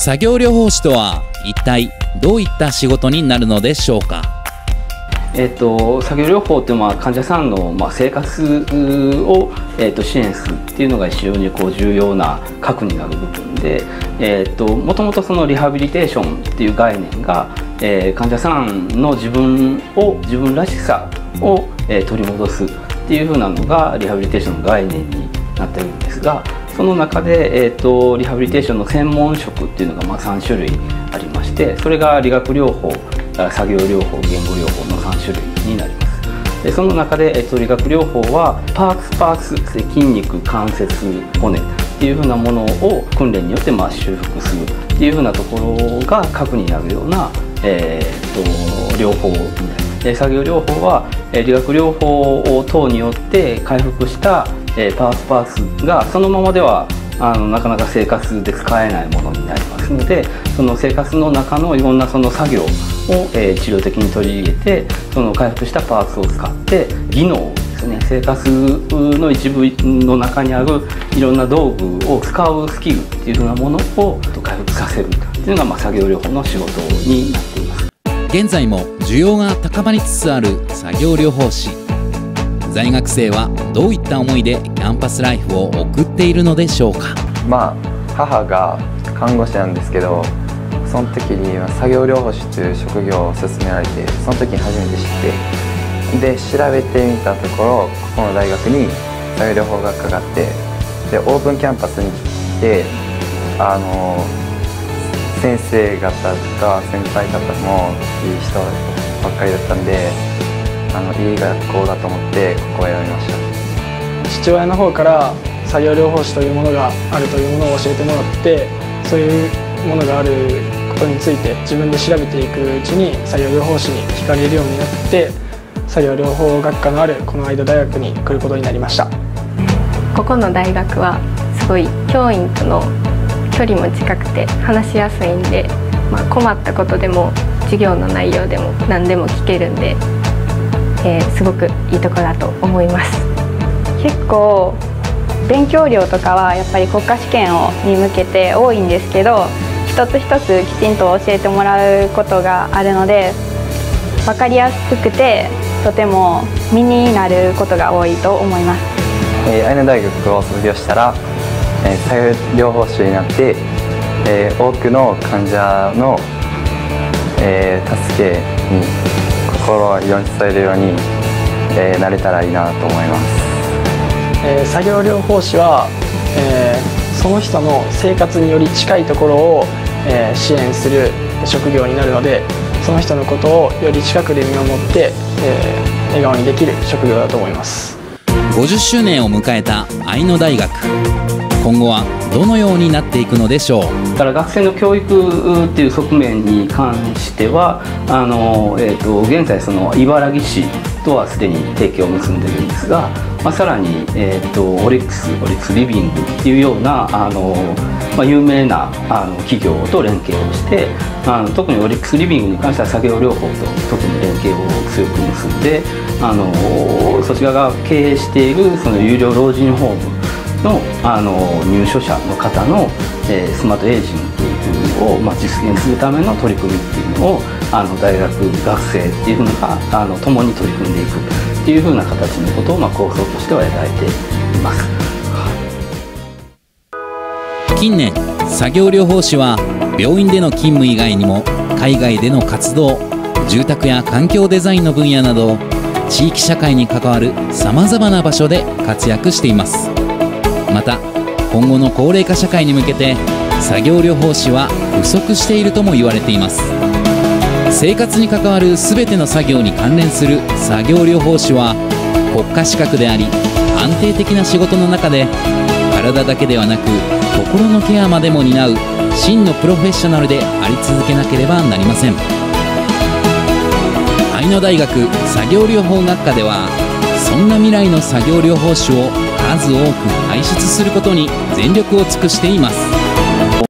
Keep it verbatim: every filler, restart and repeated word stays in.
作業療法士とは一体どういった仕事になるのでしょうか。 えー、と作業療法というのは患者さんのまあ生活を、えー、と支援するっていうのが非常にこう重要な核になる部分で、えー、ともともとそのリハビリテーションっていう概念が、えー、患者さんの自分を自分らしさを、えー、取り戻すっていうふうなのがリハビリテーションの概念になっているんですが、その中で、えー、とリハビリテーションの専門職っていうのがまあさん種類ありまして、それが理学療法、作業療法、言語療法のさん種類になります。でその中で、えっと、理学療法はパーツパーツ、筋肉、関節、骨っていうふうなものを訓練によってまあ修復するっていうふうなところが核になるような、えー、っと療法になります。で作業療法は、えー、理学療法等によって回復した、えー、パーツパーツがそのままではあのなかなか生活で使えないものになりますので、その生活の中のいろんなその作業を、えー、治療的に取り入れて、その回復したパーツを使って技能ですね、生活の一部の中にあるいろんな道具を使うスキルっていうふうなものを回復させるというのが、まあ、作業療法の仕事になっています。 現在も需要が高まりつつある作業療法士。在学生はどういった思いでキャンパスライフを送っているのでしょうか。 まあ母が看護師なんですけど、その時に作業療法士という職業を勧められて、その時に初めて知って、で調べてみたところ、ここの大学に作業療法学科があって、でオープンキャンパスに来て、あの先生方とか先輩方もいい人ばっかりだったんで、あのいい学校だと思ってここを選びました。 父親の方から作業療法士というものがあるというものを教えてもらって、そういうものがあることについて自分で調べていくうちに作業療法士に惹かれるようになって、作業療法学科のあるこの愛土大学に来ることになりました。 ここの大学はすごい教員との距離も近くて話しやすいんで、まあ、困ったことでも授業の内容でも何でも聞けるんで、えー、すごくいいところだと思います。 結構勉強量とかはやっぱり国家試験をに向けて多いんですけど、一つ一つきちんと教えてもらうことがあるので、分かりやすくてとても身になることが多いと思います。 えー、愛の大学を卒業したら、えー、作業療法士になって、えー、多くの患者の、えー、助けに心を寄せるように、えー、なれたらいいなと思います。 えー、作業療法士は、えー、その人の生活により近いところを、えー、支援する職業になるので、その人のことをより近くで見守って、えー、笑顔にできる職業だと思います。 ごじゅっしゅうねんを迎えた愛の大学。今後はどのようになっていくのでしょう。 だから学生の教育っていう側面に関しては、あの、えー、と現在その茨城市とはすでに提携を結んでるんですが、まあ、さらに、えー、とオリックスオリックスリビングっていうようなあの、まあ、有名なあの企業と連携をして、あの特にオリックスリビングに関しては作業療法と特に連携を強く結んで、あのそちらが経営しているその有料老人ホームの, あの入所者の方の、えー、スマートエイジングを、まあ、実現するための取り組みっていうのをあの大学学生っていうのがあの共に取り組んでいくっていうふうな形のことを、まあ、構想としては描いています。 近年作業療法士は病院での勤務以外にも海外での活動、住宅や環境デザインの分野など地域社会に関わるさまざまな場所で活躍しています。また今後の高齢化社会に向けて作業療法士は不足しているとも言われています。生活に関わる全ての作業に関連する作業療法士は国家資格であり、安定的な仕事の中で体だけではなく心のケアまでも担う真のプロフェッショナルであり続けなければなりません。愛の大学作業療法学科ではそんな未来の作業療法士を数多く輩出することに全力を尽くしています。